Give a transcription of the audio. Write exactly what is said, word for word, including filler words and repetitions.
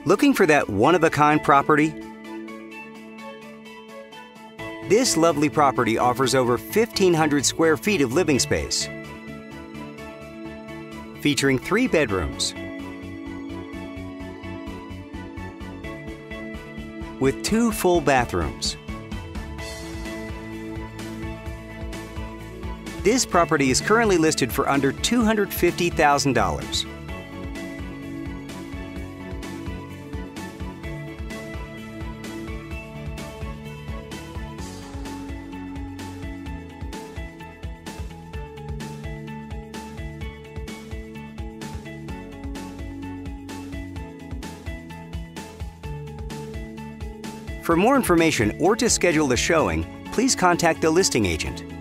Looking for that one-of-a-kind property? This lovely property offers over fifteen hundred square feet of living space, featuring three bedrooms with two full bathrooms. This property is currently listed for under two hundred fifty thousand dollars. For more information or to schedule the showing, please contact the listing agent.